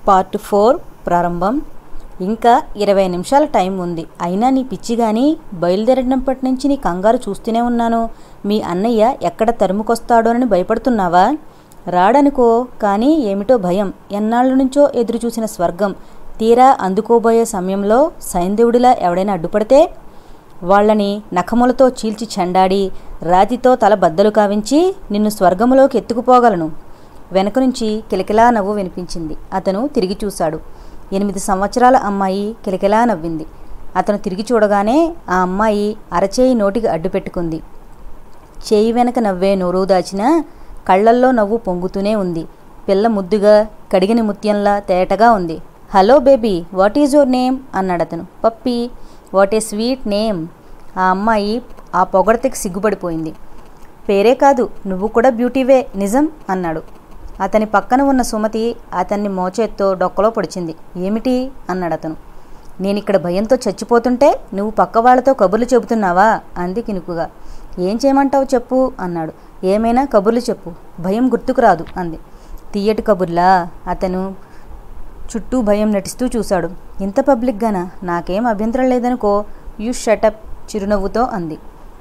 Part 4 ప్రారంభం. ఇంకా 20 నిమిషాల టైం ఉంది. అయినా నీ పిచ్చి గాని బయలుదేరినప్పటి నుంచి నీ కంగారు చూస్తూనే ఉన్నాను. మీ అన్నయ్య ఎక్కడ తరుముకొస్తాడోనని భయపడుతున్నావా? రాడనుకో, కానీ ఏమిటో భయం. ఎన్నాళ్ళ నుంచో ఎదురు చూసిన స్వర్గం తీరా అందుకోబోయే సమయంలో సైంధవుడిలా ఎవడైనా అడ్డుపడితే వాళ్ళని నఖములతో చీల్చి చెండాడి రాతితో తల బద్దలు కావించి నిన్ను స్వర్గములోకి ఎత్తుకుపోగలను. వెనక నుంచి కిలకిలా నవ్వు వినిపించింది. అతను తిరిగి చూశాడు. 8 సంవత్సరాల అమ్మాయి కిలకిలా నవ్వింది. అతను తిరిగి చూడగానే ఆ అమ్మాయి అరచేయి నోటికి అడ్డు పెట్టుకుంది. చేయి వెనక నవ్వే నోరు దాచిన కళ్లల్లో నవ్వు పొంగుతూనే ఉంది. పిల్ల ముద్దుగా కడిగిన ముత్యంలా తేటగా ఉంది. Hello baby, what is your name అన్నాడతను. పప్పీ. What a sweet name. ఆ అమ్మాయి ఆ పొగడతకి సిగ్గుపడిపోయింది. పేరే కాదు, నువ్వు కూడా బ్యూటీవే, నిజం అన్నాడు. అతని పక్కన ఉన్న సుమతి అతన్ని మోచేత్తో డొక్కలో పొడిచింది. ఏమిటి అన్నాడతను. నేనిక్కడ భయంతో చచ్చిపోతుంటే నువ్వు పక్క వాళ్లతో కబుర్లు చెబుతున్నావా అంది కినుకుగా. ఏం చేయమంటావు చెప్పు అన్నాడు. ఏమైనా కబుర్లు చెప్పు, భయం గుర్తుకు రాదు అంది. తీయటి కబుర్లా? అతను చుట్టూ భయం నటిస్తూ చూశాడు. ఇంత పబ్లిక్గానా? నాకేం అభ్యంతరం లేదనుకో. యూ షటప్ చిరునవ్వుతో అంది.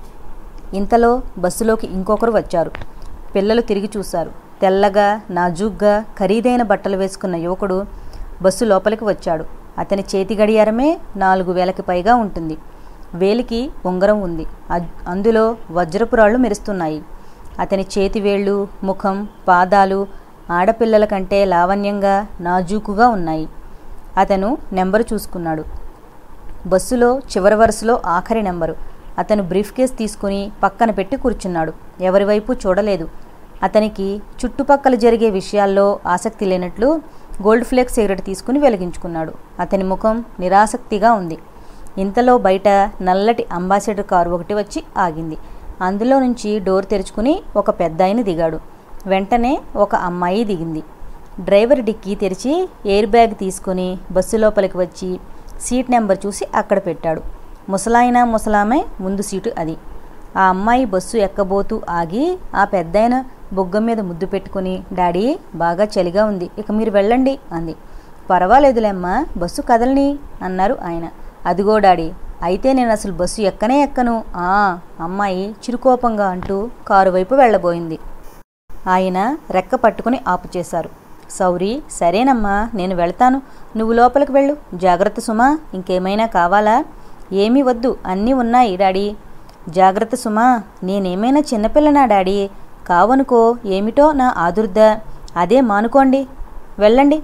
ఇంతలో బస్సులోకి ఇంకొకరు వచ్చారు. పిల్లలు తిరిగి చూశారు. తెల్లగా నాజూగ్గా ఖరీదైన బట్టలు వేసుకున్న యువకుడు బస్సు లోపలికి వచ్చాడు. అతని చేతి గడియారమే 4000కి పైగా ఉంటుంది. వేలికి ఉంగరం ఉంది. అందులో వజ్రపురాళ్ళు మెరుస్తున్నాయి. అతని చేతివేళ్ళు, ముఖం, పాదాలు ఆడపిల్లల కంటే లావణ్యంగా నాజూకుగా ఉన్నాయి. అతను నెంబరు చూసుకున్నాడు. బస్సులో చివరి వరుసలో ఆఖరి నెంబరు. అతను బ్రీఫ్ కేస్ తీసుకుని పక్కన పెట్టి కూర్చున్నాడు. ఎవరివైపు చూడలేదు. అతనికి చుట్టుపక్కల జరిగే విషయాల్లో ఆసక్తి లేనట్లు గోల్డ్ ఫ్లేక్ సిగరెట్ తీసుకుని వెలిగించుకున్నాడు. అతని ముఖం నిరాసక్తిగా ఉంది. ఇంతలో బయట నల్లటి అంబాసిడర్ కారు ఒకటి వచ్చి ఆగింది. అందులో నుంచి డోర్ తెరుచుకుని ఒక పెద్దాయన దిగాడు. వెంటనే ఒక అమ్మాయి దిగింది. డ్రైవర్ డిక్కీ తెరిచి ఎయిర్ బ్యాగ్ తీసుకుని బస్సు లోపలికి వచ్చి సీట్ నెంబర్ చూసి అక్కడ పెట్టాడు. ముసలాయన ముసలామె ముందు సీటు అది. ఆ అమ్మాయి బస్సు ఎక్కబోతూ ఆగి ఆ పెద్దాయన బొగ్గ మీద ముద్దు పెట్టుకుని, డాడీ బాగా చలిగా ఉంది, ఇక మీరు వెళ్ళండి అంది. పర్వాలేదులేమ్మా, బస్సు కదలని అన్నారు ఆయన. అదిగో డాడీ, అయితే నేను అసలు బస్సు ఎక్కనే ఎక్కను అమ్మాయి చిరుకోపంగా అంటూ కారు వైపు వెళ్ళబోయింది. ఆయన రెక్క పట్టుకుని ఆపు చేశారు. సౌరీ, సరేనమ్మా, నేను వెళ్తాను, నువ్వు లోపలికి వెళ్ళు. జాగ్రత్త సుమా, ఇంకేమైనా కావాలా? ఏమీ వద్దు, అన్నీ ఉన్నాయి డాడీ. జాగ్రత్త సుమా, నేనేమైనా చిన్నపిల్లనా డాడీ? కావనుకో, ఏమిటో నా ఆదుర్ద. అదే మానుకోండి, వెళ్ళండి.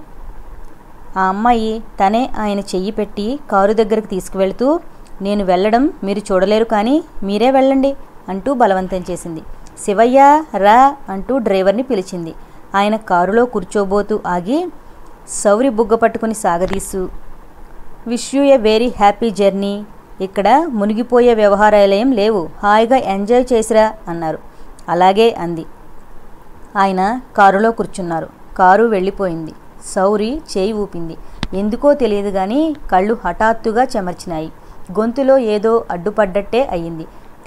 ఆ అమ్మాయి తనే ఆయన చెయ్యి పెట్టి కారు దగ్గరికి తీసుకువెళ్తూ, నేను వెళ్ళడం మీరు చూడలేరు కానీ మీరే వెళ్ళండి అంటూ బలవంతం చేసింది. శివయ్య రా అంటూ డ్రైవర్ని పిలిచింది. ఆయన కారులో కూర్చోబోతూ ఆగి సౌరి బుగ్గ పట్టుకుని సాగదీసు, wish you a very happy journey. ఇక్కడ మునిగిపోయే వ్యవహారాలయం లేవు, హాయిగా ఎంజాయ్ చేసిరా అన్నారు. అలాగే అంది. ఆయన కారులో కూర్చున్నారు. కారు వెళ్ళిపోయింది. సౌరి చేయి ఊపింది. ఎందుకో తెలియదు కానీ కళ్ళు హఠాత్తుగా చెమర్చినాయి. గొంతులో ఏదో అడ్డుపడ్డట్టే అయ్యింది.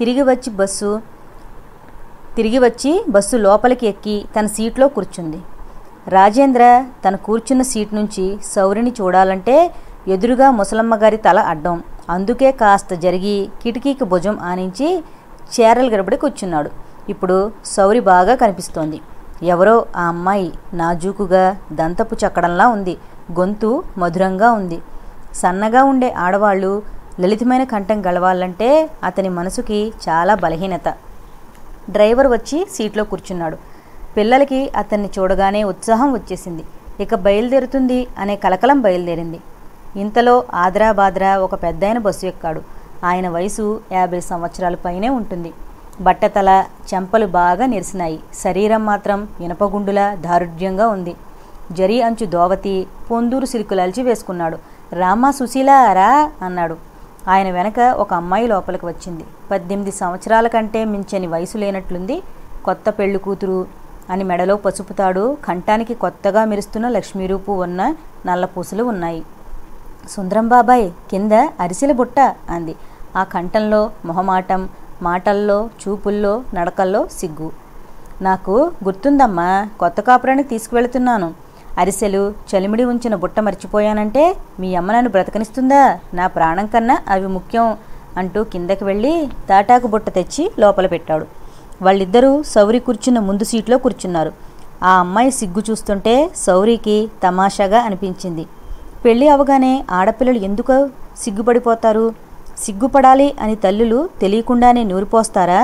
తిరిగి వచ్చి బస్సు లోపలికి ఎక్కి తన సీట్లో కూర్చుంది. రాజేంద్ర తన కూర్చున్న సీట్ నుంచి సౌరిని చూడాలంటే ఎదురుగా ముసలమ్మగారి తల అడ్డం. అందుకే కాస్త జరిగి కిటికీకి భుజం ఆనించి చీరలు గడబడి కూర్చున్నాడు. ఇప్పుడు సౌరి బాగా కనిపిస్తోంది. ఎవరో ఆ అమ్మాయి నాజూకుగా దంతపు చక్కడంలా ఉంది. గొంతు మధురంగా ఉంది. సన్నగా ఉండే ఆడవాళ్ళు లలితమైన కంఠం గలవాలంటే అతని మనసుకి చాలా బలహీనత. డ్రైవర్ వచ్చి సీట్లో కూర్చున్నాడు. పిల్లలకి అతన్ని చూడగానే ఉత్సాహం వచ్చేసింది. ఇక బయలుదేరుతుంది అనే కలకలం బయలుదేరింది. ఇంతలో ఆద్రాబాద్రా ఒక పెద్దాయన బస్సు ఎక్కాడు. ఆయన వయసు 50 సంవత్సరాల పైనే ఉంటుంది. బట్టతల, చెంపలు బాగా నెరిసినాయి. శరీరం మాత్రం ఇనపగుండులా దారుఢ్యంగా ఉంది. జరీ అంచు దోవతి, పొందూరు సిరుకులాల్చి వేసుకున్నాడు. రామా సుశీలా రా అన్నాడు. ఆయన వెనక ఒక అమ్మాయి లోపలికి వచ్చింది. 18 సంవత్సరాల కంటే మించని వయసు లేనట్లుంది. కొత్త పెళ్లి కూతురు అని మెడలో పసుపుతాడు. కంఠానికి కొత్తగా మెరుస్తున్న లక్ష్మీరూపు ఉన్న నల్ల పూసలు ఉన్నాయి. సుందరం బాబాయ్, కింద అరిసెల బుట్ట అంది. ఆ కంఠంలో మొహమాటం, మాటల్లో, చూపుల్లో, నడకల్లో సిగ్గు. నాకు గుర్తుందమ్మా, కొత్త కాపురానికి తీసుకువెళుతున్నాను. అరిసెలు, చలిమిడి ఉంచిన బుట్ట మర్చిపోయానంటే మీ అమ్మ నన్ను బ్రతకనిస్తుందా? నా ప్రాణం కన్నా అవి ముఖ్యం అంటూ కిందకి వెళ్ళి తాటాకు బుట్ట తెచ్చి లోపల పెట్టాడు. వాళ్ళిద్దరూ సౌరి కూర్చున్న ముందు సీట్లో కూర్చున్నారు. ఆ అమ్మాయి సిగ్గు చూస్తుంటే సౌరికి తమాషాగా అనిపించింది. పెళ్ళి అవగానే ఆడపిల్లలు ఎందుకు సిగ్గుపడిపోతారు? సిగ్గుపడాలి అని తల్లులు తెలియకుండానే నూరిపోస్తారా?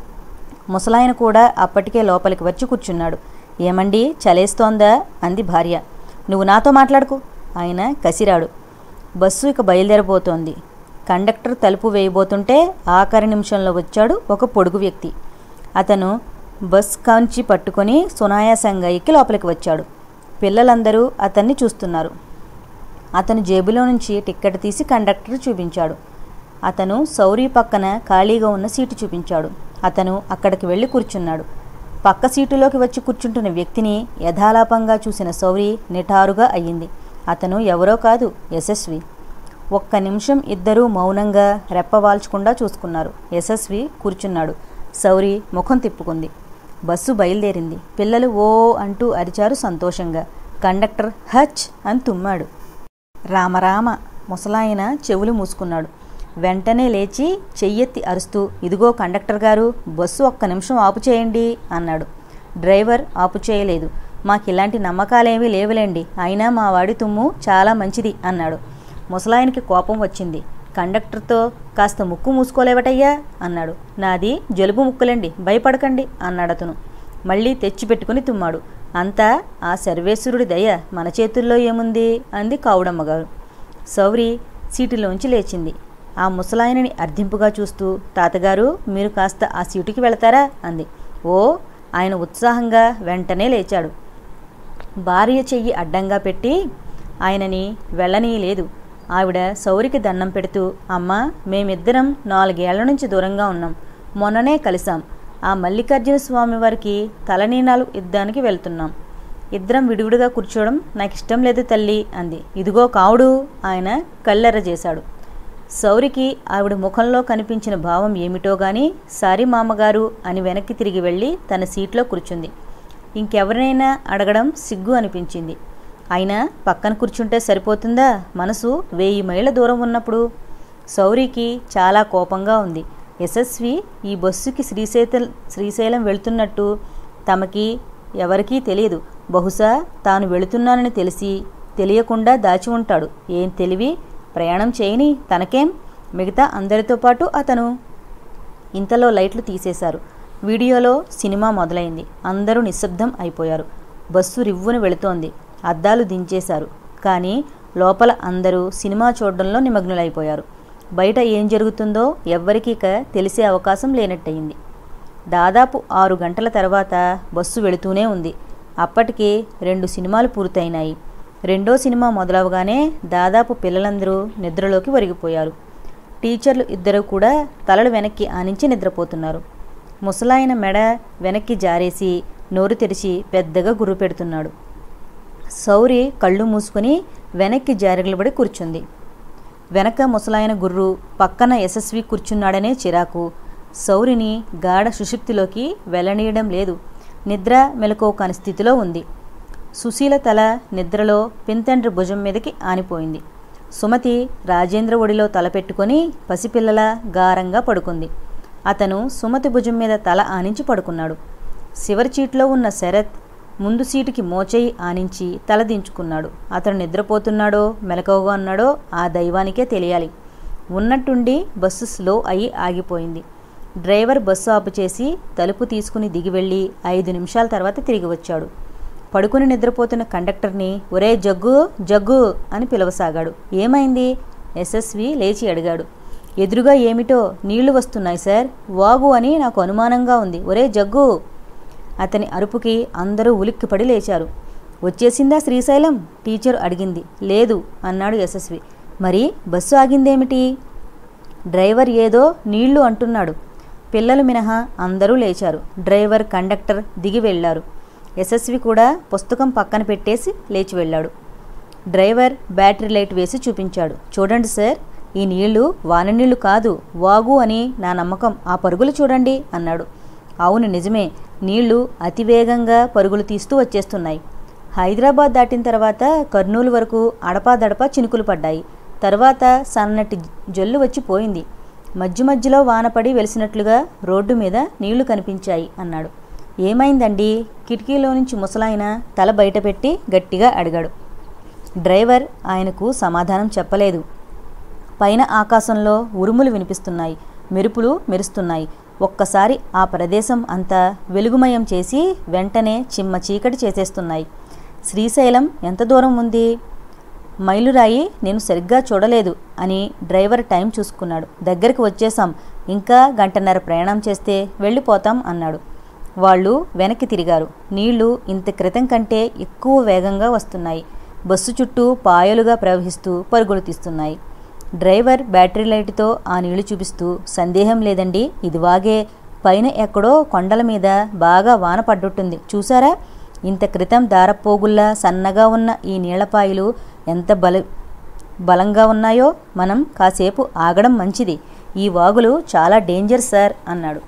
ముసలాయన కూడా అప్పటికే లోపలికి వచ్చి కూర్చున్నాడు. ఏమండి, చలేస్తోందా అంది భార్య. నువ్వు నాతో మాట్లాడుకు ఆయన కసిరాడు. బస్సు ఇక బయలుదేరబోతోంది. కండక్టర్ తలుపు వేయబోతుంటే ఆఖరి నిమిషంలో వచ్చాడు ఒక పొడుగు వ్యక్తి. అతను బస్ కాంచి పట్టుకొని సునాయాసంగా ఎక్కి లోపలికి వచ్చాడు. పిల్లలందరూ అతన్ని చూస్తున్నారు. అతను జేబులో నుంచి టిక్కెట్ తీసి కండక్టర్ చూపించాడు. అతను సౌరి పక్కన ఖాళీగా ఉన్న సీటు చూపించాడు. అతను అక్కడికి వెళ్ళి కూర్చున్నాడు. పక్క సీటులోకి వచ్చి కూర్చుంటున్న వ్యక్తిని యథాలాపంగా చూసిన సౌరి నిటారుగా అయ్యింది. అతను ఎవరో కాదు, యశస్వి. ఒక్క నిమిషం ఇద్దరూ మౌనంగా రెప్పవాల్చకుండా చూసుకున్నారు. యశస్వి కూర్చున్నాడు. సౌరి ముఖం తిప్పుకుంది. బస్సు బయలుదేరింది. పిల్లలు ఓ అంటూ అరిచారు సంతోషంగా. కండక్టర్ హచ్ అని తుమ్మాడు. రామరామ ముసలాయన చెవులు మూసుకున్నాడు. వెంటనే లేచి చెయ్యెత్తి అరుస్తూ, ఇదిగో కండక్టర్ గారు, బస్సు ఒక్క నిమిషం ఆపు చేయండి అన్నాడు. డ్రైవర్ ఆపు చేయలేదు. మాకిలాంటి నమ్మకాలేమీ లేవులేండి, అయినా మా వాడి తుమ్ము చాలా మంచిది అన్నాడు. ముసలాయనికి కోపం వచ్చింది. కండక్టర్తో కాస్త ముక్కు మూసుకోలేవటయ్యా అన్నాడు. నాది జలుబు ముక్కులండి, భయపడకండి అన్నాడు అతను. మళ్ళీ తెచ్చిపెట్టుకుని తుమ్మాడు. అంతా ఆ సర్వేశ్వరుడి దయ, మన చేతుల్లో ఏముంది అంది కావుడమ్మగారు. సౌరి సీటులోంచి లేచింది. ఆ ముసలాయనని అర్థింపుగా చూస్తూ, తాతగారు మీరు కాస్త ఆ సీటుకి వెళతారా అంది. ఓ ఆయన ఉత్సాహంగా వెంటనే లేచాడు. భార్య చెయ్యి అడ్డంగా పెట్టి ఆయనని వెళ్ళనీయలేదు. ఆవిడ సౌరికి దండం పెడుతూ, అమ్మా మేమిద్దరం 4 ఏళ్ల నుంచి దూరంగా ఉన్నాం, మొన్ననే కలిసాం. ఆ మల్లికార్జున స్వామి వారికి తలనీనాలు ఇద్దానికి వెళ్తున్నాం. ఇద్దరం విడివిడిగా కూర్చోవడం నాకు ఇష్టం లేదు తల్లి అంది. ఇదిగో కావుడు ఆయన కళ్ళెర్ర చేశాడు. సౌరికి ఆవిడ ముఖంలో కనిపించిన భావం ఏమిటో గాని, సారీ మామగారు అని వెనక్కి తిరిగి వెళ్ళి తన సీట్లో కూర్చుంది. ఇంకెవరినైనా అడగడం సిగ్గు అనిపించింది. అయినా పక్కన కూర్చుంటే సరిపోతుందా? మనసు 1000 మైళ్ళ దూరం ఉన్నప్పుడు. సౌరికి చాలా కోపంగా ఉంది. యశస్వి ఈ బస్సుకి శ్రీశైలం వెళుతున్నట్టు తమకి ఎవరికీ తెలియదు. బహుశా తాను వెళుతున్నానని తెలియకుండా దాచి ఉంటాడు. ఏం తెలివి, ప్రయాణం చేయని తనకేం. మిగతా అందరితో పాటు అతను. ఇంతలో లైట్లు తీసేశారు. వీడియోలో సినిమా మొదలైంది. అందరూ నిశ్శబ్దం అయిపోయారు. బస్సు రివ్వున వెళుతోంది. అద్దాలు దించేశారు. కానీ లోపల అందరూ సినిమా చూడడంలో నిమగ్నులైపోయారు. బయట ఏం జరుగుతుందో ఎవ్వరికీ తెలిసే అవకాశం లేనట్టయింది. దాదాపు 6 గంటల తర్వాత బస్సు వెళుతూనే ఉంది. అప్పటికే 2 సినిమాలు పూర్తయినాయి. రెండో సినిమా మొదలవగానే దాదాపు పిల్లలందరూ నిద్రలోకి ఒరిగిపోయారు. టీచర్లు ఇద్దరు కూడా తలలు వెనక్కి ఆనించి నిద్రపోతున్నారు. ముసలాయన మెడ వెనక్కి జారేసి నోరు తెరిచి పెద్దగా గుర్రు పెడుతున్నాడు. సౌరి కళ్ళు మూసుకొని వెనక్కి జారిగలబడి కూర్చుంది. వెనక ముసలాయన గుర్రు, పక్కన యశస్వి కూర్చున్నాడనే చిరాకు సౌరిని గాఢ సుషుప్తిలోకి వెళ్ళనీయడం లేదు. నిద్ర మెలకువ కాని స్థితిలో ఉంది. సుశీల తల నిద్రలో పింతండ్రి భుజం మీదకి ఆనిపోయింది. సుమతి రాజేంద్ర ఒడిలో తలపెట్టుకొని పసిపిల్లల గారంగా పడుకుంది. అతను సుమతి భుజం మీద తల ఆనించి పడుకున్నాడు. చివరి చీట్లో ఉన్న శరత్ ముందు సీటుకి మోచేయి ఆనించి తల దించుకున్నాడు. అతను నిద్రపోతున్నాడో మెలకువగా ఉన్నాడో ఆ దైవానికే తెలియాలి. ఉన్నట్టుండి బస్సు స్లో అయి ఆగిపోయింది. డ్రైవర్ బస్సు ఆపు చేసి తలుపు తీసుకుని దిగి వెళ్ళి 5 నిమిషాల తర్వాత తిరిగి వచ్చాడు. పడుకుని నిద్రపోతున్న కండక్టర్ని ఒరే జగ్గు జగ్గు అని పిలవసాగాడు. ఏమైంది? యశస్వి లేచి అడిగాడు. ఎదురుగా ఏమిటో నీళ్లు వస్తున్నాయి సార్, వాగు అని నాకు అనుమానంగా ఉంది. ఒరే జగ్గు. అతని అరుపుకి అందరూ ఉలిక్కిపడి లేచారు. వచ్చేసిందా శ్రీశైలం? టీచర్ అడిగింది. లేదు అన్నాడు యశస్వి. మరి బస్సు ఆగిందేమిటి? డ్రైవర్ ఏదో నీళ్లు అంటున్నాడు. పిల్లలు మినహా అందరూ లేచారు. డ్రైవర్, కండక్టర్ దిగి వెళ్లారు. యశస్వి కూడా పుస్తకం పక్కన పెట్టేసి లేచి వెళ్ళాడు. డ్రైవర్ బ్యాటరీ లైట్ వేసి చూపించాడు. చూడండి సార్, ఈ నీళ్లు వాననీళ్లు కాదు, వాగు అని నా నమ్మకం. ఆ పరుగులు చూడండి అన్నాడు. అవును నిజమే, నీళ్లు అతివేగంగా పరుగులు తీస్తూ వచ్చేస్తున్నాయి. హైదరాబాద్ దాటిన తర్వాత కర్నూలు వరకు అడపాదడపా చినుకులు పడ్డాయి. తర్వాత సన్నటి జల్లు వచ్చి పోయింది. మధ్య మధ్యలో వానపడి వెలిసినట్లుగా రోడ్డు మీద నీళ్లు కనిపించాయి అన్నాడు. ఏమైందండి? కిటికీలో నుంచి ముసలాయన తల బయటపెట్టి గట్టిగా అడిగాడు. డ్రైవర్ ఆయనకు సమాధానం చెప్పలేదు. పైన ఆకాశంలో ఉరుములు వినిపిస్తున్నాయి, మెరుపులు మెరుస్తున్నాయి. ఒక్కసారి ఆ ప్రదేశం అంతా వెలుగుమయం చేసి వెంటనే చిమ్మ చీకటి చేసేస్తున్నాయి. శ్రీశైలం ఎంత దూరం ఉంది? మైలురాయి నేను సరిగ్గా చూడలేదు అని డ్రైవర్ టైం చూసుకున్నాడు. దగ్గరికి వచ్చేసాం, ఇంకా గంటన్నర ప్రయాణం చేస్తే వెళ్ళిపోతాం అన్నాడు. వాళ్ళు వెనక్కి తిరిగారు. నీళ్లు ఇంత క్రితం కంటే ఎక్కువ వేగంగా వస్తున్నాయి. బస్సు చుట్టూ పాయలుగా ప్రవహిస్తూ పరుగులు తీస్తున్నాయి. డ్రైవర్ బ్యాటరీ లైట్తో ఆ నీళ్లు చూపిస్తూ, సందేహం లేదండి, ఇది వాగే. పైన ఎక్కడో కొండల మీద బాగా వాన పడ్డట్టుంది, చూసారా? ఇంత క్రితం దారపోగుల్లా సన్నగా ఉన్న ఈ నీళ్లపాయలు ఎంత బలంగా ఉన్నాయో. మనం కాసేపు ఆగడం మంచిది. ఈ వాగులు చాలా డేంజర్ సార్ అన్నాడు.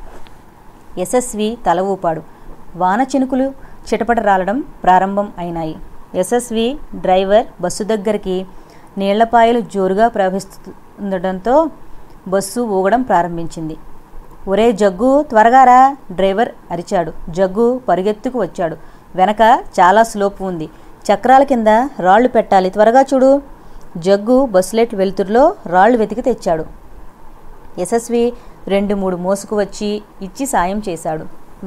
యశస్వి తల ఊపాడు. వాన చినుకులు చిటపట రాలడం ప్రారంభం అయినాయి. యశస్వి డ్రైవర్ బస్సు దగ్గరికి నీళ్లపాయలు జోరుగా ప్రవహిస్తుండటంతో బస్సు ఊగడం ప్రారంభించింది. ఒరే జగ్గు, త్వరగా రా! డ్రైవర్ అరిచాడు. జగ్గు పరుగెత్తుకు వచ్చాడు. వెనక చాలా స్లోప్ ఉంది, చక్రాల కింద రాళ్లు పెట్టాలి, త్వరగా చూడు. జగ్గు బస్సులెట్ వెలుతురులో రాళ్లు వెతికి తెచ్చాడు. యశస్వి 2-3 మోసుకు వచ్చి ఇచ్చి సాయం చేశాడు.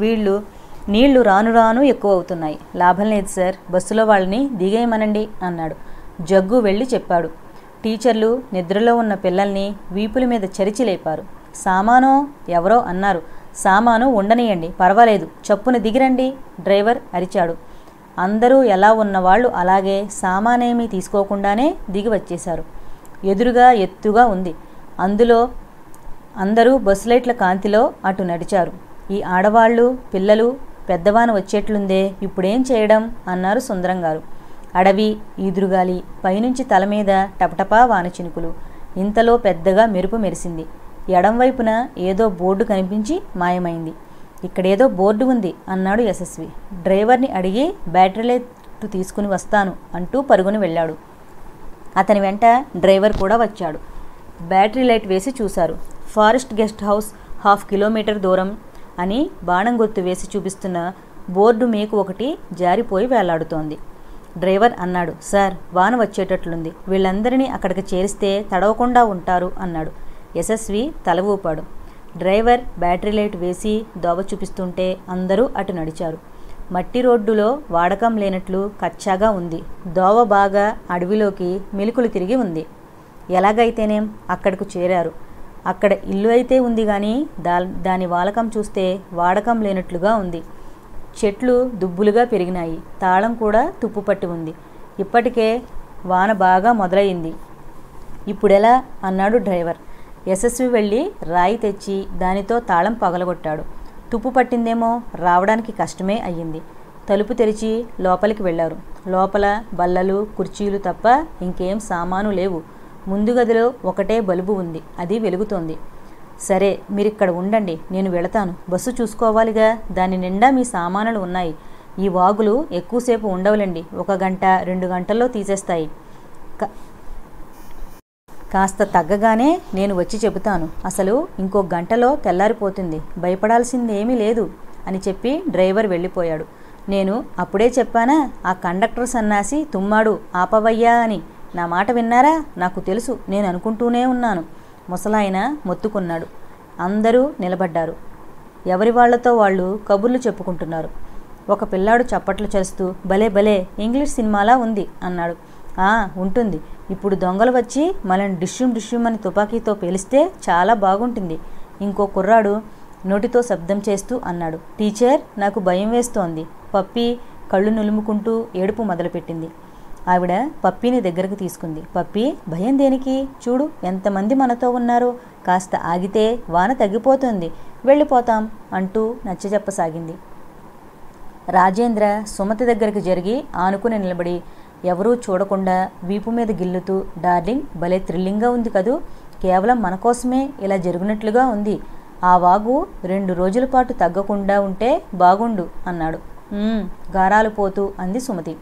నీళ్లు రాను రాను ఎక్కువ అవుతున్నాయి. లాభం లేదు సార్, బస్సులో వాళ్ళని దిగేయమనండి అన్నాడు. జగ్గు వెళ్ళి చెప్పాడు. టీచర్లు నిద్రలో ఉన్న పిల్లల్ని వీపుల మీద చరిచి లేపారు. సామాను ఎవరో అన్నారు. సామాను ఉండనియండి, పర్వాలేదు, చప్పున దిగిరండి డ్రైవర్ అరిచాడు. అందరూ ఎలా ఉన్నవాళ్లు అలాగే సామానేమీ తీసుకోకుండానే దిగి వచ్చేశారు. ఎదురుగా ఎత్తుగా ఉంది. అందులో అందరూ బస్సులైట్ల కాంతిలో అటు నడిచారు. ఈ ఆడవాళ్లు పిల్లలు పెద్దవాన వచ్చేట్లుందే, ఇప్పుడేం చేయడం అన్నారు సుందరం గారు. అడవి, ఈదురుగాలి, పైనుంచి తల మీద టపటపా వాన చినుకులు. ఇంతలో పెద్దగా మెరుపు మెరిసింది. ఎడంవైపున ఏదో బోర్డు కనిపించి మాయమైంది. ఇక్కడేదో బోర్డు ఉంది అన్నాడు యశస్వి. డ్రైవర్ని అడిగి బ్యాటరీ లైట్ తీసుకుని వస్తాను అంటూ పరుగుని వెళ్ళాడు. అతని వెంట డ్రైవర్ కూడా వచ్చాడు. బ్యాటరీ లైట్ వేసి చూశారు. ఫారెస్ట్ గెస్ట్ హౌస్ 1/2 కిలోమీటర్ దూరం అని బాణం గుర్తు వేసి చూపిస్తున్న బోర్డు మేకు ఒకటి జారిపోయి వేలాడుతోంది. డ్రైవర్ అన్నాడు. సార్, వాన వచ్చేటట్లుంది, వీళ్ళందరినీ అక్కడికి చేరిస్తే తడవకుండా ఉంటారు అన్నాడు. యశస్వి తల ఊపాడు. డ్రైవర్ బ్యాటరీ లైట్ వేసి దోవ చూపిస్తుంటే అందరూ అటు నడిచారు. మట్టి రోడ్డులో వాడకం లేనట్లు కచ్చాగా ఉంది. దోవ బాగా అడవిలోకి మెలికలు తిరిగి ఉంది. ఎలాగైతేనేం అక్కడకు చేరారు. అక్కడ ఇల్లు అయితే ఉంది కానీ దాని వాలకం చూస్తే వాడకం లేనట్లుగా ఉంది. చెట్లు దుబ్బులుగా పెరిగినాయి. తాళం కూడా తుప్పుపట్టి ఉంది. ఇప్పటికే వాన బాగా మొదలయ్యింది. ఇప్పుడెలా అన్నాడు డ్రైవర్. యశస్వి వెళ్ళి రాయి తెచ్చి దానితో తాళం పగలగొట్టాడు. తుప్పు పట్టిందేమో, రావడానికి కష్టమే అయ్యింది. తలుపు తెరిచి లోపలికి వెళ్ళారు. లోపల బల్లలు, కుర్చీలు తప్ప ఇంకేం సామాను లేవు. ముందు గదిలో ఒకటే బల్బు ఉంది, అది వెలుగుతోంది. సరే, మీరిక్కడ ఉండండి, నేను వెళతాను. బస్సు చూసుకోవాలిగా, దాని నిండా మీ సామానులు ఉన్నాయి. ఈ వాగులు ఎక్కువసేపు ఉండవులండి, 1 గంట 2 గంటల్లో తీసేస్తాయి. కాస్త తగ్గగానే నేను వచ్చి చెబుతాను. అసలు ఇంకో గంటలో తెల్లారిపోతుంది, భయపడాల్సిందేమీ లేదు అని చెప్పి డ్రైవర్ వెళ్ళిపోయాడు. నేను అప్పుడే చెప్పానా, ఆ కండక్టర్ సన్నాసి తుమ్మాడు, ఆపవయ్యా అని. నా మాట విన్నారా? నాకు తెలుసు, నేను అనుకుంటూనే ఉన్నాను. ముసలాయన మొత్తుకున్నాడు. అందరూ నిలబడ్డారు. ఎవరి వాళ్లతో వాళ్ళు కబుర్లు చెప్పుకుంటున్నారు. ఒక పిల్లాడు చప్పట్లు చేస్తూ, భలే భలే, ఇంగ్లీష్ సినిమాలా ఉంది అన్నాడు. ఉంటుంది. ఇప్పుడు దొంగలు వచ్చి మనల్ని డిష్యూమ్ అని తుపాకీతో పేలిస్తే చాలా బాగుంటుంది. ఇంకో కుర్రాడు నోటితో శబ్దం చేస్తూ అన్నాడు. టీచర్, నాకు భయం వేస్తోంది. పప్పి కళ్ళు నులుముకుంటూ ఏడుపు మొదలుపెట్టింది. ఆవిడ పప్పీని దగ్గరకు తీసుకుంది. పప్పి, భయం దేనికి? చూడు ఎంతమంది మనతో ఉన్నారో. కాస్త ఆగితే వాన తగ్గిపోతుంది, వెళ్ళిపోతాం అంటూ నచ్చజెప్పసాగింది. రాజేంద్ర సుమతి దగ్గరికి జరిగి ఆనుకుని నిలబడి ఎవరూ చూడకుండా వీపు మీద గిల్లుతూ, డార్లింగ్, భలే థ్రిల్లింగ్గా ఉంది కదూ. కేవలం మన కోసమే ఇలా జరిగినట్లుగా ఉంది. ఆ వాగు 2 రోజుల పాటు తగ్గకుండా ఉంటే బాగుండు అన్నాడు. గారాలు పోతూ అంది సుమతి.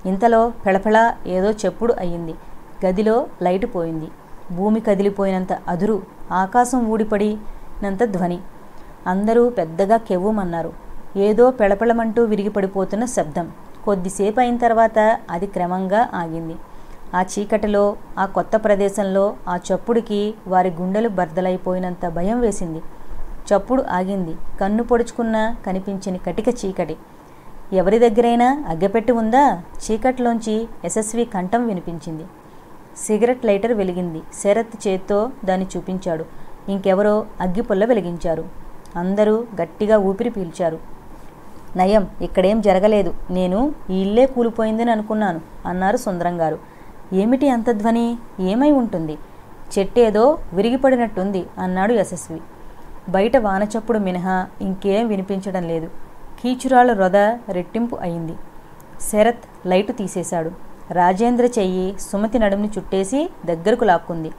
ఇంతలో పెళపెళ ఏదో చెప్పుడు అయ్యింది. గదిలో లైటు పోయింది. భూమి కదిలిపోయినంత అదురు, ఆకాశం ఊడిపడినంత ధ్వని. అందరూ పెద్దగా కెవ్వుమన్నారు. ఏదో పెళపెళమంటూ విరిగిపడిపోతున్న శబ్దం. కొద్దిసేపు అయిన తర్వాత అది క్రమంగా ఆగింది. ఆ చీకటిలో, ఆ కొత్త ప్రదేశంలో ఆ చప్పుడుకి వారి గుండెలు బర్దలైపోయినంత భయం వేసింది. చప్పుడు ఆగింది. కన్ను పొడుచుకున్నా కనిపించని కటిక చీకటి. ఎవరి దగ్గరైనా అగ్గెపెట్టి ఉందా? చీకట్లోంచి యశస్వి కంఠం వినిపించింది. సిగరెట్ లైటర్ వెలిగింది. శరత్ చేత్తో దాన్ని చూపించాడు. ఇంకెవరో అగ్గిపుల్ల వెలిగించారు. అందరూ గట్టిగా ఊపిరి పీల్చారు. నయం, ఇక్కడేం జరగలేదు. నేను ఈ ఇల్లే కూలిపోయిందని అనుకున్నాను అన్నారు సుందరంగారు. ఏమిటి అంత ధ్వని? ఏమై ఉంటుంది? చెట్టేదో విరిగిపడినట్టుంది అన్నాడు యశస్వి. బయట వానచప్పుడు మినహా ఇంకేం వినిపించడం లేదు. కీచురాళ్ళ రొద రెట్టింపు అయింది. శరత్ లైటు తీసేశాడు. రాజేంద్ర చెయ్యి సుమతి నడుముని చుట్టేసి దగ్గరకు లాక్కుంది.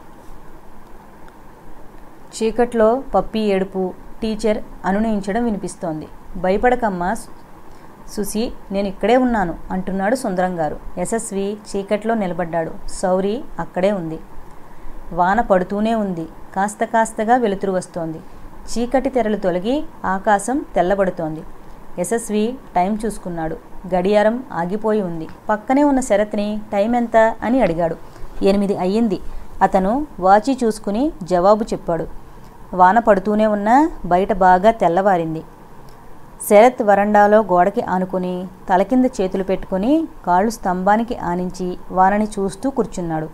చీకట్లో పప్పి ఏడుపు, టీచర్ అనునయించడం వినిపిస్తోంది. భయపడకమ్మా సుసి, నేను ఇక్కడే ఉన్నాను అంటున్నాడు సుందరంగారు. యశస్వి చీకట్లో నిలబడ్డాడు. సౌరి అక్కడే ఉంది. వాన పడుతూనే ఉంది. కాస్త కాస్తగా వెలుతురు వస్తోంది. చీకటి తెరలు తొలగి ఆకాశం తెల్లబడుతోంది. యశస్వి టైం చూసుకున్నాడు. గడియారం ఆగిపోయి ఉంది. పక్కనే ఉన్న శరత్ని టైం ఎంత అని అడిగాడు. 8 అయ్యింది. అతను వాచి చూసుకుని జవాబు చెప్పాడు. వాన పడుతూనే ఉన్నా బయట బాగా తెల్లవారింది. శరత్ వరండాలో గోడకి ఆనుకుని తల కింద చేతులు పెట్టుకుని కాళ్ళు స్తంభానికి ఆనించి వానని చూస్తూ కూర్చున్నాడు.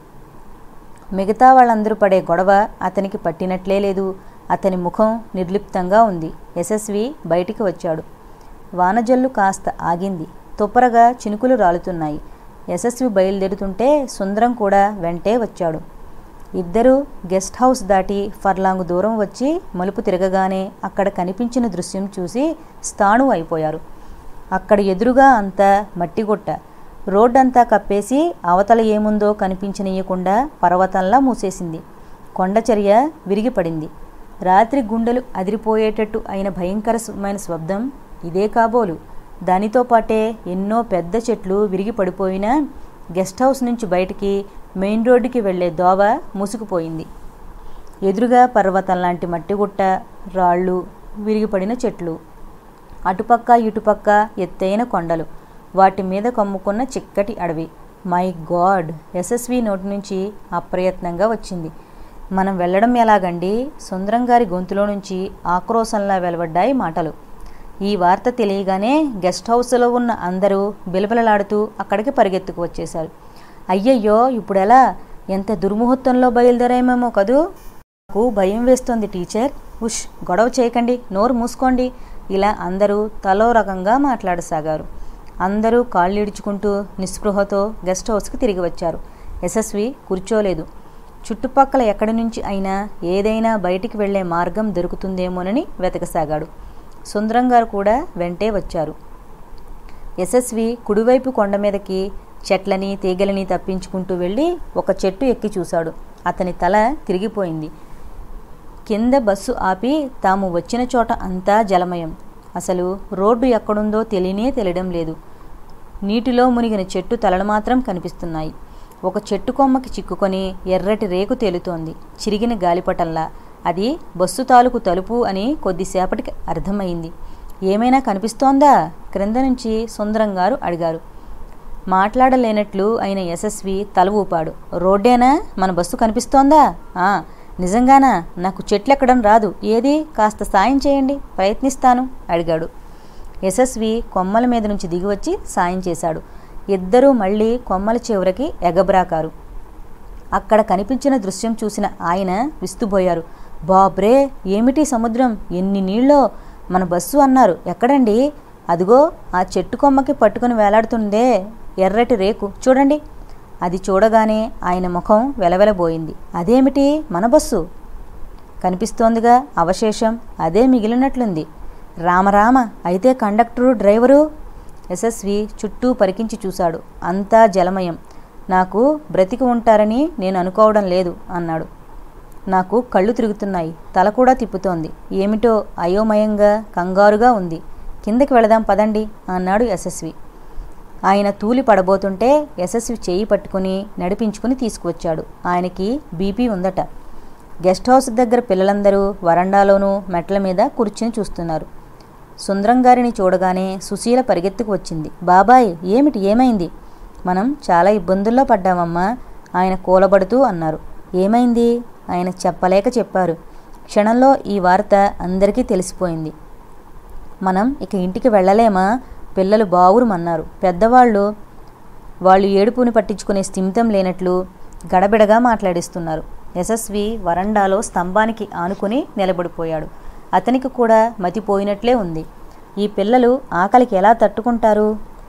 మిగతా వాళ్ళందరూ పడే గొడవ అతనికి పట్టినట్లే లేదు. అతని ముఖం నిర్లిప్తంగా ఉంది. యశస్వి బయటికి వచ్చాడు. వానజల్లు కాస్త ఆగింది. తుప్పరగా చినుకులు రాలుతున్నాయి. యశస్వి బయలుదేరుతుంటే సుందరం కూడా వెంటే వచ్చాడు. ఇద్దరూ గెస్ట్ హౌస్ దాటి ఫర్లాంగు దూరం వచ్చి మలుపు తిరగగానే అక్కడ కనిపించిన దృశ్యం చూసి స్థాణు అయిపోయారు. అక్కడ ఎదురుగా అంతా మట్టిగుట్ట. రోడ్డంతా కప్పేసి అవతల ఏముందో కనిపించనీయకుండా పర్వతంలా మూసేసింది. కొండచర్య విరిగిపడింది. రాత్రి గుండెలు అదిరిపోయేటట్టు అయిన భయంకరమైన శబ్దం ఇదే కాబోలు. దానితో పాటే ఎన్నో పెద్ద చెట్లు విరిగి పడిపోయినా గెస్ట్ హౌస్ నుంచి బయటికి మెయిన్ రోడ్డుకి వెళ్లే దోవ మూసుకుపోయింది. ఎదురుగా పర్వతం లాంటి మట్టిగుట్ట, రాళ్ళు, విరిగిపడిన చెట్లు. అటుపక్క ఇటుపక్క ఎత్తైన కొండలు. వాటి మీద కమ్ముకున్న చిక్కటి అడవి. My God! యశస్వి నోటి నుంచి అప్రయత్నంగా వచ్చింది. మనం వెళ్ళడం ఎలాగండి? సుందరం గారి గొంతులో నుంచి ఆక్రోశంలా వెలువడ్డాయి మాటలు. ఈ వార్త తెలియగానే గెస్ట్ హౌస్లో ఉన్న అందరూ బిలబిలలాడుతూ అక్కడికి పరిగెత్తుకు వచ్చేశారు. అయ్యయ్యో, ఇప్పుడెలా? ఎంత దుర్ముహూర్తంలో బయలుదేరామేమో కదూ. నాకు భయం వేస్తోంది టీచర్. ఉష్, గొడవ చేయకండి, నోరు మూసుకోండి. ఇలా అందరూ తలో రకంగా మాట్లాడసాగారు. అందరూ కాళ్ళీడ్చుకుంటూ నిస్పృహతో గెస్ట్ హౌస్కి తిరిగి వచ్చారు. యశస్వి కూర్చోలేదు. చుట్టుపక్కల ఎక్కడి నుంచి అయినా ఏదైనా బయటికి వెళ్లే మార్గం దొరుకుతుందేమోనని వెతకసాగాడు. సుందరం గారు కూడా వెంటే వచ్చారు. యశస్వి కుడివైపు కొండ మీదకి చెట్లని తీగలని తప్పించుకుంటూ వెళ్ళి ఒక చెట్టు ఎక్కి చూశాడు. అతని తల తిరిగిపోయింది. కింద బస్సు ఆపి తాము వచ్చిన చోట అంతా జలమయం. అసలు రోడ్డు ఎక్కడుందో తెలియడం లేదు. నీటిలో మునిగిన చెట్టు తలలు మాత్రం కనిపిస్తున్నాయి. ఒక చెట్టు కొమ్మకి చిక్కుకొని ఎర్రటి రేకు తేలుతోంది, చిరిగిన గాలిపటంలా. అది బస్సు తాలూకు తలుపు అని కొద్దిసేపటికి అర్థమైంది. ఏమైనా కనిపిస్తోందా? క్రింద నుంచి సుందరం గారు అడిగారు. మాట్లాడలేనట్లు అయిన యశస్వి తల ఊపాడు. రోడ్డేనా? మన బస్సు కనిపిస్తోందా? నిజంగానా? నాకు చెట్లెక్కడం రాదు. ఏది? కాస్త సాయం చేయండి, ప్రయత్నిస్తాను అడిగాడు. యశస్వి కొమ్మల మీద నుంచి దిగివచ్చి సాయం చేశాడు. ఇద్దరూ మళ్ళీ కొమ్మల చివరికి ఎగబ్రాకారు. అక్కడ కనిపించిన దృశ్యం చూసిన ఆయన విస్తుబోయారు. బాబ్రే, ఏమిటి సముద్రం? ఎన్ని నీళ్ళో! మన బస్సు అన్నారు, ఎక్కడండి? అదిగో ఆ చెట్టు కొమ్మకి పట్టుకుని వేలాడుతుందే ఎర్రటి రేకు, చూడండి. అది చూడగానే ఆయన ముఖం వెలవెలబోయింది. అదేమిటి? మన బస్సు కనిపిస్తోందిగా, అవశేషం అదే మిగిలినట్లుంది. రామరామ, అయితే కండక్టరు, డ్రైవరు? యశస్వి చుట్టూ పరికించి చూశాడు. అంతా జలమయం. నాకు బ్రతికి ఉంటారని నేను అనుకోవడం లేదు అన్నాడు. నాకు కళ్ళు తిరుగుతున్నాయి, తల కూడా తిప్పుతోంది. ఏమిటో అయోమయంగా, కంగారుగా ఉంది. కిందకి వెళదాం పదండి అన్నాడు యశస్వి. ఆయన తూలి పడబోతుంటే యశస్వి చేయి పట్టుకుని నడిపించుకుని తీసుకువచ్చాడు. ఆయనకి బీపీ ఉందట. గెస్ట్ హౌస్ దగ్గర పిల్లలందరూ వరండాలోనూ మెట్ల మీద కూర్చుని చూస్తున్నారు. సుందరం గారిని చూడగానే సుశీల పరిగెత్తుకు వచ్చింది. బాబాయ్, ఏమైంది? మనం చాలా ఇబ్బందుల్లో పడ్డామమ్మా, ఆయన కూలబడుతూ అన్నారు. ఏమైంది? ఆయన చెప్పలేక చెప్పారు. క్షణంలో ఈ వార్త అందరికీ తెలిసిపోయింది. మనం ఇక ఇంటికి వెళ్ళలేమా? పిల్లలు బావురుమన్నారు. పెద్దవాళ్ళు వాళ్ళు ఏడుపుని పట్టించుకునే స్థిమితం లేనట్లు గడబిడగా మాట్లాడిస్తున్నారు. యశస్వి వరండాలో స్తంభానికి ఆనుకుని నిలబడిపోయాడు. అతనికి కూడా మతిపోయినట్లే ఉంది. ఈ పిల్లలు ఆకలికి ఎలా తట్టుకుంటారు?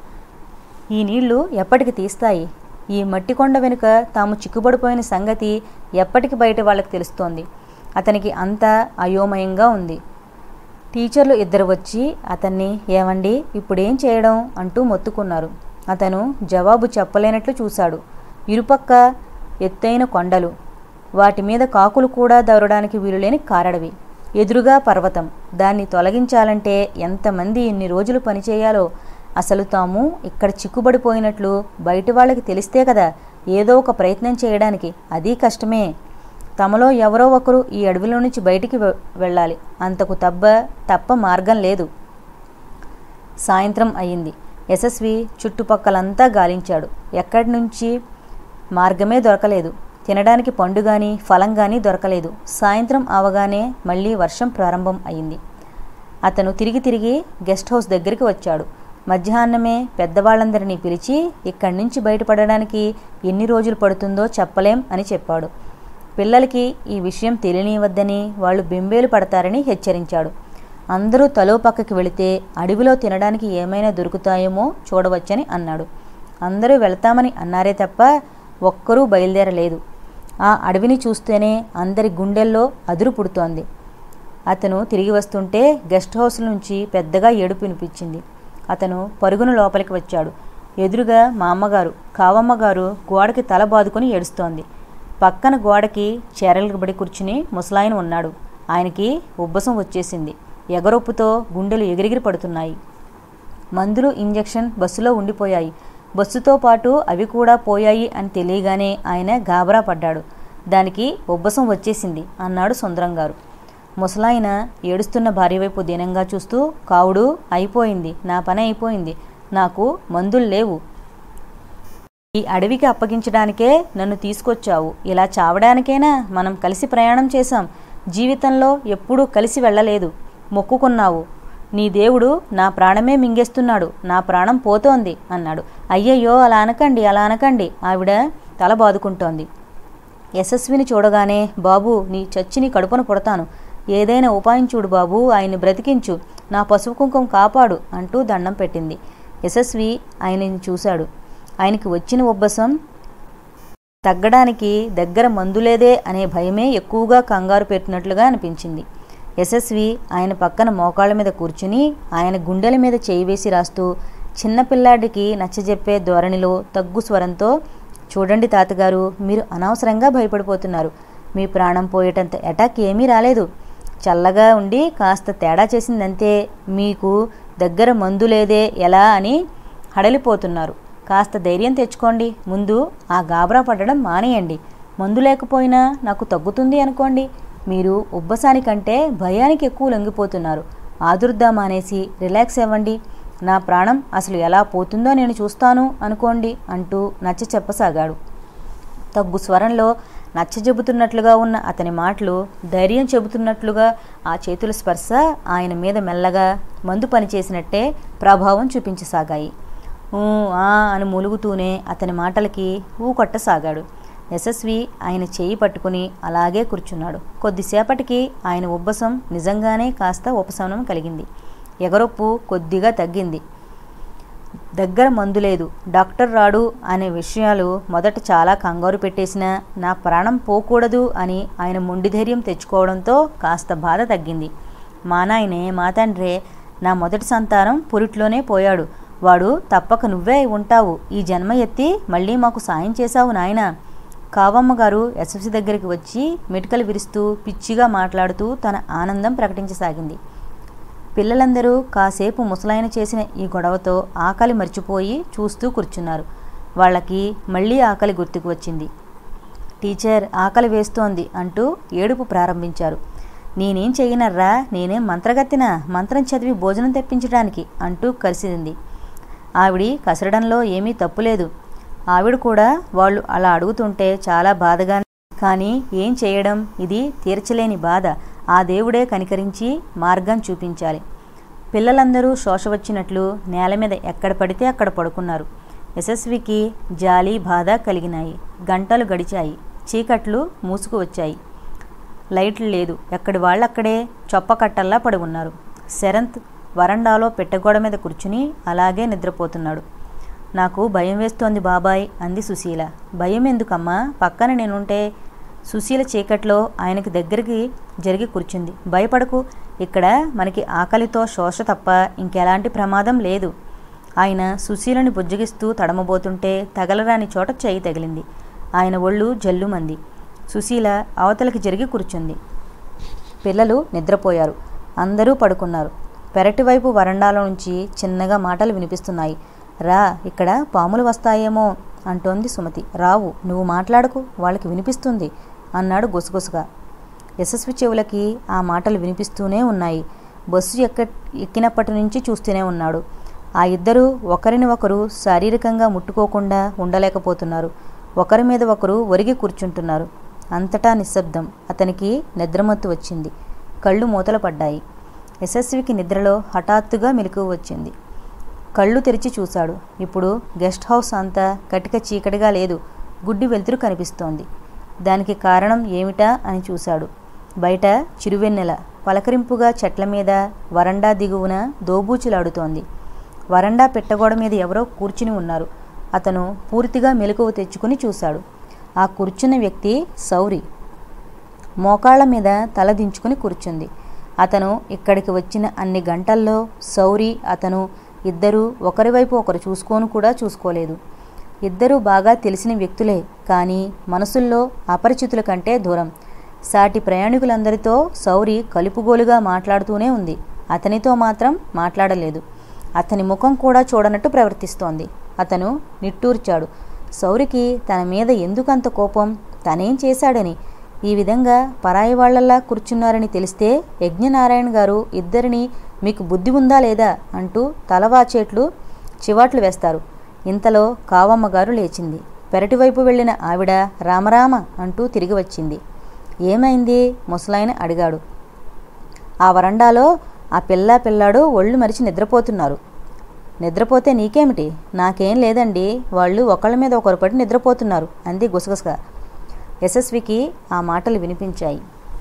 ఈ నీళ్లు ఎప్పటికి తీస్తాయి? ఈ మట్టి కొండ వెనుక తాము చిక్కుబడిపోయిన సంగతి ఎప్పటికి బయట వాళ్ళకి తెలుస్తోంది. అతనికి అంతా అయోమయంగా ఉంది. టీచర్లు ఇద్దరు వచ్చి అతన్ని ఏమండి ఇప్పుడేం చేయడం అంటూ మొత్తుకున్నారు. అతను జవాబు చెప్పలేనట్లు చూశాడు. ఇరుపక్క ఎత్తైన కొండలు, వాటి మీద కాకులు కూడా దౌరడానికి వీలులేని కారడవి, ఎదురుగా పర్వతం. దాన్ని తొలగించాలంటే ఎంతమంది ఇన్ని రోజులు పనిచేయాలో. అసలు తాము ఇక్కడ చిక్కుబడిపోయినట్లు బయటి వాళ్ళకి తెలిస్తే కదా ఏదో ఒక ప్రయత్నం చేయడానికి. అది కష్టమే. తమలో ఎవరో ఒకరు ఈ అడవిలో నుంచి బయటికి వెళ్ళాలి. అంతకు తప్ప మార్గం లేదు. సాయంత్రం అయింది. యశస్వి చుట్టుపక్కలంతా గాలించాడు. ఎక్కడి నుంచి మార్గమే దొరకలేదు. తినడానికి పండు గాని ఫలం గాని దొరకలేదు. సాయంత్రం అవగానే మళ్ళీ వర్షం ప్రారంభం అయింది. అతను తిరిగి గెస్ట్ హౌస్ దగ్గరికి వచ్చాడు. మధ్యాహ్నమే పెద్దవాళ్ళందరినీ పిలిచి ఇక్కడి నుంచి బయటపడడానికి ఎన్ని రోజులు పడుతుందో చెప్పలేం అని చెప్పాడు. పిల్లలకి ఈ విషయం తెలియనివద్దని, వాళ్ళు బెంబేలు పడతారని హెచ్చరించాడు. అందరూ తలో పక్కకి వెళితే అడవిలో తినడానికి ఏమైనా దొరుకుతాయేమో చూడవచ్చని అన్నాడు. అందరూ వెళ్తామని అన్నారే తప్ప ఒక్కరూ బయలుదేరలేదు. ఆ అడవిని చూస్తేనే అందరి గుండెల్లో అదురు పుడుతోంది. అతను తిరిగి వస్తుంటే గెస్ట్ హౌస్ నుంచి పెద్దగా ఏడుపు వినిపించింది. అతను పరుగున లోపలికి వచ్చాడు. ఎదురుగా మా అమ్మగారు, కావమ్మగారు గోడకి తల బాదుకుని ఏడుస్తోంది. పక్కన గోడకి చేరలబడి కూర్చుని ముసలాయన ఉన్నాడు. ఆయనకి ఉబ్బసం వచ్చేసింది. ఎగరొప్పుతో గుండెలు ఎగిరిగిరి పడుతున్నాయి. మందులు, ఇంజెక్షన్ బస్సులో ఉండిపోయాయి. బస్సుతో పాటు అవి కూడా పోయాయి అని తెలియగానే ఆయన గాబరా పడ్డాడు. దానికి ఉబ్బసం వచ్చేసింది అన్నాడు సుందరం గారు. ముసలాయన ఏడుస్తున్న భార్య వైపు దీనంగా చూస్తూ, కావుడు, అయిపోయింది, నా పని అయిపోయింది. నాకు మందులు లేవు. ఈ అడవికి అప్పగించడానికే నన్ను తీసుకొచ్చావు. ఇలా చావడానికైనా మనం కలిసి ప్రయాణం చేశాం. జీవితంలో ఎప్పుడూ కలిసి వెళ్ళలేదు. మొక్కుకున్నావు. నీ దేవుడు నా ప్రాణమే మింగేస్తున్నాడు. నా ప్రాణం పోతోంది అన్నాడు. అయ్యయ్యో, అలా అనకండి. ఆవిడ తల బాదుకుంటోంది. యశస్విని చూడగానే, బాబు, నీ చచ్చిని కడుపున పుడతాను. ఏదైనా ఉపాయం చూడు బాబు, ఆయన్ని బ్రతికించు. నా పసుపు కుంకుమ కాపాడు అంటూ దండం పెట్టింది. యశస్వి ఆయనని చూశాడు. ఆయనకి వచ్చిన ఉబ్బసం తగ్గడానికి దగ్గర మందులేదే అనే భయమే ఎక్కువగా కంగారు పెట్టినట్లుగా అనిపించింది. యశస్వి ఆయన పక్కన మోకాళ్ళ మీద కూర్చుని ఆయన గుండెల మీద చేయి వేసి రాస్తూ చిన్నపిల్లాడికి నచ్చజెప్పే ధోరణిలో తగ్గు స్వరంతో, చూడండి తాతగారు, మీరు అనవసరంగా భయపడిపోతున్నారు. మీ ప్రాణం పోయేటంత అటాక్ ఏమీ రాలేదు. చల్లగా ఉండి కాస్త తేడా చేసిందంతే. మీకు దగ్గర మందు లేదే ఎలా అని హడలిపోతున్నారు. కాస్త ధైర్యం తెచ్చుకోండి. ముందు ఆ గాబరా పడడం మానేయండి. మందు లేకపోయినా నాకు తగ్గుతుంది అనుకోండి. మీరు ఉబ్బసానికంటే భయానికి ఎక్కువ లొంగిపోతున్నారు. ఆదుర్దా మానేసి రిలాక్స్ అవ్వండి. నా ప్రాణం అసలు ఎలా పోతుందో నేను చూస్తాను అనుకోండి అంటూ నచ్చ చెప్పసాగాడు. తగ్గు స్వరంలో నచ్చ చెబుతున్నట్లుగా ఉన్న అతని మాటలు ధైర్యం చెబుతున్నట్లుగా ఆ చేతుల స్పర్శ ఆయన మీద మెల్లగా మందు పనిచేసినట్టే ప్రభావం చూపించసాగాయి. అని మూలుగుతూనే అతని మాటలకి కొట్టసాగాడు. యశస్వి ఆయన చేయి పట్టుకుని అలాగే కూర్చున్నాడు. కొద్దిసేపటికి ఆయన ఉబ్బసం నిజంగానే కాస్త ఉపశమనం కలిగింది. ఎగరొప్పు కొద్దిగా తగ్గింది. దగ్గర మందు లేదు, డాక్టర్ రాడు అనే విషయాలు మొదట చాలా కంగారు పెట్టేసినా నా ప్రాణం పోకూడదు అని ఆయన మొండి ధైర్యం తెచ్చుకోవడంతో కాస్త బాధ తగ్గింది. మా నాయనే, మా తండ్రే, నా మొదటి సంతానం పురిట్లోనే పోయాడు. వాడు తప్పక నువ్వే ఉంటావు. ఈ జన్మ ఎత్తి మళ్ళీ మాకు సాయం చేశావు నాయనా. కావమ్మగారు యశస్వి దగ్గరికి వచ్చి మెటికలు విరుస్తూ పిచ్చిగా మాట్లాడుతూ తన ఆనందం ప్రకటించసాగింది. పిల్లలందరూ కాసేపు ముసలాయన చేసిన ఈ గొడవతో ఆకలి మర్చిపోయి చూస్తూ కూర్చున్నారు. వాళ్ళకి మళ్ళీ ఆకలి గుర్తుకు వచ్చింది. టీచర్, ఆకలి వేస్తోంది అంటూ ఏడుపు ప్రారంభించారు. నేనేం చెయ్యనర్రా, నేనేం మంత్రగత్తినా మంత్రం చదివి భోజనం తెప్పించడానికి అంటూ కరిసింది. ఆవిడి కసరడంలో ఏమీ తప్పులేదు. ఆవిడ కూడా వాళ్ళు అలా అడుగుతుంటే చాలా బాధగా, కానీ ఏం చేయడం, ఇది తీర్చలేని బాధ. ఆ దేవుడే కనికరించి మార్గం చూపించాలి. పిల్లలందరూ శోష వచ్చినట్లు నేల మీద ఎక్కడ పడితే అక్కడ పడుకున్నారు. యశస్వికి జాలి బాధ కలిగినాయి. గంటలు గడిచాయి. చీకట్లు మూసుకు వచ్చాయి. లైట్లు లేదు. ఎక్కడి వాళ్ళక్కడే చొప్పకట్టల్లా పడి ఉన్నారు. శరంత్ వరండాలో పెట్టగోడ మీద కూర్చుని అలాగే నిద్రపోతున్నాడు. నాకు భయం వేస్తోంది బాబాయ్ అంది సుశీల. భయం ఎందుకమ్మా, పక్కన నేనుంటే. సుశీల చీకట్లో ఆయనకి దగ్గరికి జరిగి కూర్చుంది. భయపడకు, ఇక్కడ మనకి ఆకలితో శోష తప్ప ఇంకెలాంటి ప్రమాదం లేదు. ఆయన సుశీలని బుజ్జగిస్తూ తడమబోతుంటే తగలరాని చోట చెయ్యి తగిలింది. ఆయన ఒళ్ళు జల్లుమంది. సుశీల అవతలకి జరిగి కూర్చుంది. పిల్లలు నిద్రపోయారు. అందరూ పడుకున్నారు. పెరటివైపు వరండాలో నుంచి చిన్నగా మాటలు వినిపిస్తున్నాయి. రా, ఇక్కడ పాములు వస్తాయేమో అంటోంది సుమతి. రావు, నువ్వు మాట్లాడకు, వాళ్ళకి వినిపిస్తుంది అన్నాడు గుసగుసగా. యశస్వి చెవులకి ఆ మాటలు వినిపిస్తూనే ఉన్నాయి. బస్సు ఎక్కినప్పటి నుంచి చూస్తూనే ఉన్నాడు. ఆ ఇద్దరూ ఒకరిని ఒకరు శారీరకంగా ముట్టుకోకుండా ఉండలేకపోతున్నారు. ఒకరి మీద ఒకరు ఒరిగి కూర్చుంటున్నారు. అంతటా నిశ్శబ్దం. అతనికి నిద్రమత్తు వచ్చింది. కళ్ళు మూతలు పడ్డాయి. యశస్వికి నిద్రలో హఠాత్తుగా మెలకువ వచ్చింది. కళ్ళు తెరిచి చూశాడు. ఇప్పుడు గెస్ట్ హౌస్ అంతా కటిక చీకటిగా లేదు. గుడ్డి వెలుతురు కనిపిస్తోంది. దానికి కారణం ఏమిటా అని చూశాడు. బయట చిరువెన్నెల పలకరింపుగా చెట్ల మీద వరండా దిగువన దోబూచులాడుతోంది. వరండా పెట్టగోడ మీద ఎవరో కూర్చుని ఉన్నారు. అతను పూర్తిగా మెలకువ తెచ్చుకుని చూశాడు. ఆ కూర్చున్న వ్యక్తి సౌరి. మోకాళ్ల మీద తల దించుకుని కూర్చుంది. అతను ఇక్కడికి వచ్చిన అన్ని గంటల్లో సౌరి అతను ఇద్దరూ ఒకరివైపు ఒకరు చూసుకోను కూడా చూసుకోలేదు. ఇద్దరూ బాగా తెలిసిన వ్యక్తులే, కానీ మనసుల్లో అపరిచితుల కంటే దూరం. సాటి ప్రయాణికులందరితో సౌరి కలుపుగోలుగా మాట్లాడుతూనే ఉంది. అతనితో మాత్రం మాట్లాడలేదు. అతని ముఖం కూడా చూడనట్టు ప్రవర్తిస్తోంది. అతను నిట్టూర్చాడు. సౌరికి తన మీద ఎందుకంత కోపం? తనేం చేశాడని? ఈ విధంగా పరాయి వాళ్లల్లా కూర్చున్నారని తెలిస్తే యజ్ఞనారాయణ గారు ఇద్దరిని మీకు బుద్ధి ఉందా లేదా అంటూ తలవాచేట్లు చివాట్లు వేస్తారు. ఇంతలో కావమ్మగారు లేచింది. పెరటివైపు వెళ్ళిన ఆవిడ రామరామ అంటూ తిరిగి వచ్చింది. ఏమైంది? ముసలాయన అడిగాడు. ఆ వరండాలో ఆ పిల్లాడు ఒళ్ళు మరిచి నిద్రపోతున్నారు. నిద్రపోతే నీకేమిటి? నాకేం లేదండి, వాళ్ళు ఒకళ్ళ మీద ఒకరు పడి నిద్రపోతున్నారు అంది గుసగుసగా. యశస్వికి ఆ మాటలు వినిపించాయి.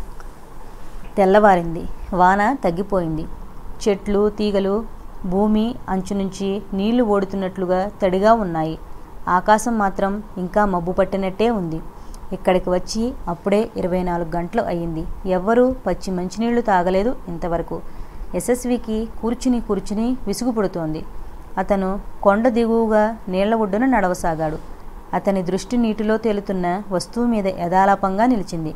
తెల్లవారింది. వాన తగ్గిపోయింది. చెట్లు తీగలు భూమి అంచు నుంచి నీళ్లు ఓడుతున్నట్లుగా తడిగా ఉన్నాయి. ఆకాశం మాత్రం ఇంకా మబ్బు పట్టినట్టే ఉంది. ఇక్కడికి వచ్చి అప్పుడే 24 గంటలు అయ్యింది. ఎవ్వరూ పచ్చి మంచినీళ్లు తాగలేదు ఇంతవరకు. యశస్వికి కూర్చుని విసుగు పుడుతోంది. అతను కొండ దిగువగా నీళ్ల ఒడ్డున నడవసాగాడు. అతని దృష్టి నీటిలో తేలుతున్న వస్తువు మీద యథాలాపంగా నిలిచింది.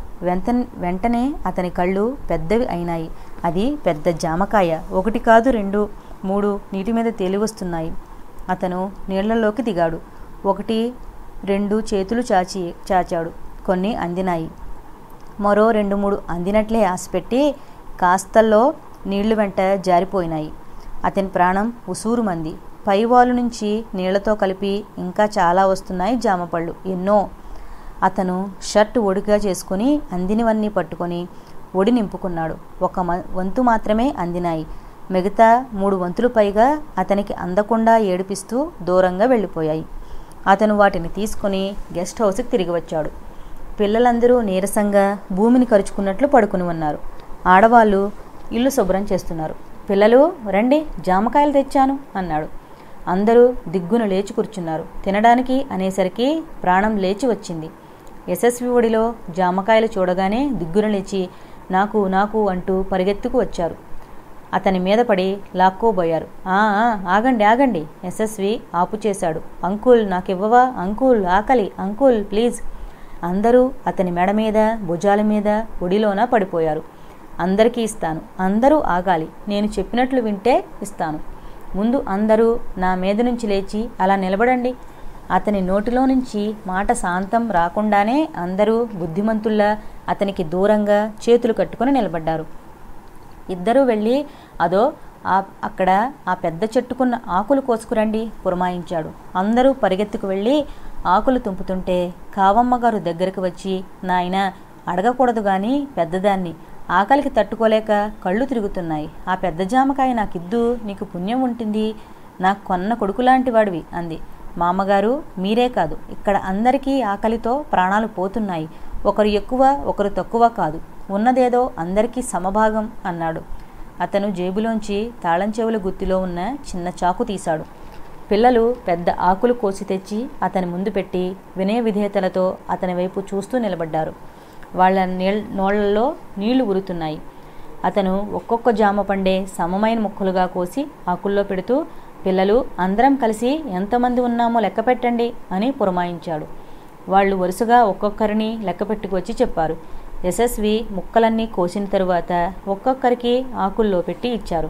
వెంటనే అతని కళ్ళు పెద్దవి అయినాయి. అది పెద్ద జామకాయ. 1 కాదు 2, 3 నీటి మీద తేలివస్తున్నాయి. అతను నీళ్లలోకి దిగాడు. 1, 2 చేతులు చాచాడు. కొన్ని అందినాయి. మరో 2, 3 అందినట్లే ఆశపెట్టి కాస్తల్లో నీళ్లు వెంట జారిపోయినాయి. అతని ప్రాణం ఉసూరుమంది. పైవాలు నుంచి నీళ్లతో కలిపి ఇంకా చాలా వస్తున్నాయి జామపళ్ళు, ఎన్నో. అతను షర్ట్ ఒడిగా చేసుకుని అందినవన్నీ పట్టుకొని ఒడి నింపుకున్నాడు. 1 వంతు మాత్రమే అందినాయి. మిగతా 3 వంతులు పైగా అతనికి అందకుండా ఏడిపిస్తూ దూరంగా వెళ్ళిపోయాయి. అతను వాటిని తీసుకుని గెస్ట్ హౌస్కి తిరిగి వచ్చాడు. పిల్లలందరూ నీరసంగా భూమిని కరుచుకున్నట్లు పడుకుని ఉన్నారు. ఆడవాళ్ళు ఇల్లు శుభ్రం చేస్తున్నారు. పిల్లలు రండి, జామకాయలు తెచ్చాను అన్నాడు. అందరూ దిగ్గున లేచి కూర్చున్నారు. తినడానికి అనేసరికి ప్రాణం లేచి వచ్చింది. యశస్వి ఒడిలో జామకాయలు చూడగానే దిగ్గున లేచి నాకు నాకు అంటూ పరిగెత్తుకు వచ్చారు. అతని మీద పడి లాక్కోబోయారు. ఆగండి ఆగండి, యశస్వి ఆపు చేశాడు. అంకుల్ నాకివ్వవా? అంకుల్ ఆకలి, అంకుల్ ప్లీజ్. అందరూ అతని మెడ మీద భుజాల మీద ఒడిలోన పడిపోయారు. అందరికీ ఇస్తాను. అందరూ ఆగాలి. నేను చెప్పినట్లు వింటే ఇస్తాను. ముందు అందరూ నా మీద నుంచి లేచి అలా నిలబడండి. అతని నోటిలో నుంచి మాట శాంతం రాకుండానే అందరూ బుద్ధిమంతుల్లా అతనికి దూరంగా చేతులు కట్టుకొని నిలబడ్డారు. ఇద్దరూ వెళ్ళి అదో అక్కడ ఆ పెద్ద చెట్టుకున్న ఆకులు కోసుకురండి పురమాయించాడు. అందరూ పరిగెత్తుకు వెళ్ళి ఆకులు తుంపుతుంటే కావమ్మగారు దగ్గరికి వచ్చి, నాయనా, అడగకూడదు గాని పెద్దదాన్ని, ఆకలికి తట్టుకోలేక కళ్ళు తిరుగుతున్నాయి. ఆ పెద్ద జామకాయ నాకిద్దు, నీకు పుణ్యం ఉంటుంది, నాకు కొన్న కొడుకులాంటి వాడివి అంది. మామగారు, మీరే కాదు, ఇక్కడ అందరికీ ఆకలితో ప్రాణాలు పోతున్నాయి. ఒకరు ఎక్కువ ఒకరు తక్కువ కాదు, ఉన్నదేదో అందరికీ సమభాగం అన్నాడు. అతను జేబులోంచి తాళం చెవుల గుత్తిలో ఉన్న చిన్న చాకు తీశాడు. పిల్లలు పెద్ద ఆకులు కోసి తెచ్చి అతని ముందు పెట్టి వినయ విధేయతలతో అతని వైపు చూస్తూ నిలబడ్డారు. వాళ్ళ నోళ్లలో నీళ్లు ఉరుతున్నాయి. అతను ఒక్కొక్క జామ పండే సమమైన ముక్కలుగా కోసి ఆకుల్లో పెడుతూ, పిల్లలు, అందరం కలిసి ఎంతమంది ఉన్నామో లెక్క పెట్టండి అని పురమాయించాడు. వాళ్ళు వరుసగా ఒక్కొక్కరిని లెక్క పెట్టుకొచ్చి చెప్పారు. యశస్వి ముక్కలన్నీ కోసిన తరువాత ఒక్కొక్కరికి ఆకుల్లో పెట్టి ఇచ్చారు.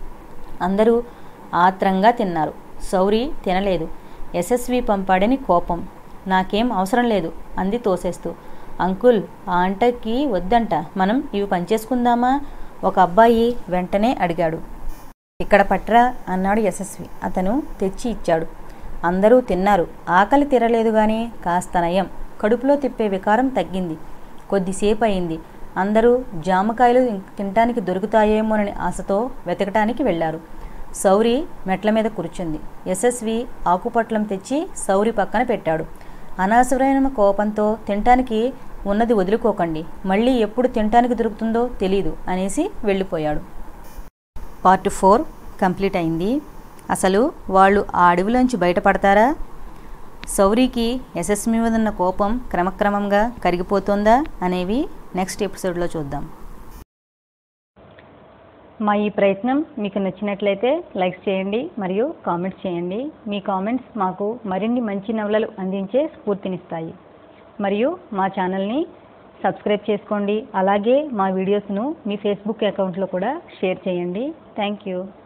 అందరూ ఆత్రంగా తిన్నారు. సౌరి తినలేదు. యశస్వి పంపాడని కోపం. నాకేం అవసరం లేదు అంది తోసేస్తూ. అంకుల్, ఆ అంటకి వద్దంట, మనం ఇవి పంచేసుకుందామా? ఒక అబ్బాయి వెంటనే అడిగాడు. ఇక్కడ పట్రా అన్నాడు యశస్వి. అతను తెచ్చి ఇచ్చాడు. అందరూ తిన్నారు. ఆకలి తీరలేదు గాని కాస్త నయం. కడుపులో తిప్పే వికారం తగ్గింది. కొద్దిసేపు అయింది. అందరూ జామకాయలు తినటానికి దొరుకుతాయేమోనని ఆశతో వెతకటానికి వెళ్లారు. సౌరి మెట్ల మీద కూర్చుంది. యశస్వి ఆకుపట్లం తెచ్చి సౌరి పక్కన పెట్టాడు. అనవసరమైన కోపంతో తినటానికి ఉన్నది వదులుకోకండి, మళ్ళీ ఎప్పుడు తినటానికి దొరుకుతుందో తెలీదు అనేసి వెళ్ళిపోయాడు. పార్ట్ 4 కంప్లీట్ అయింది. అసలు వాళ్ళు ఆ అడవిలోంచి బయటపడతారా? సౌరికి యశస్వి మీద ఉన్న కోపం క్రమక్రమంగా కరిగిపోతుందా అనేవి నెక్స్ట్ ఎపిసోడ్లో చూద్దాం. మా ఈ ప్రయత్నం మీకు నచ్చినట్లయితే లైక్ చేయండి మరియు కామెంట్స్ చేయండి. మీ కామెంట్స్ మాకు మరిన్ని మంచి నవలలు అందించే స్ఫూర్తినిస్తాయి. మరియు మా ఛానల్ని సబ్స్క్రైబ్ చేసుకోండి. అలాగే మా వీడియోస్ను మీ ఫేస్బుక్ అకౌంట్లో కూడా షేర్ చేయండి. Thank you.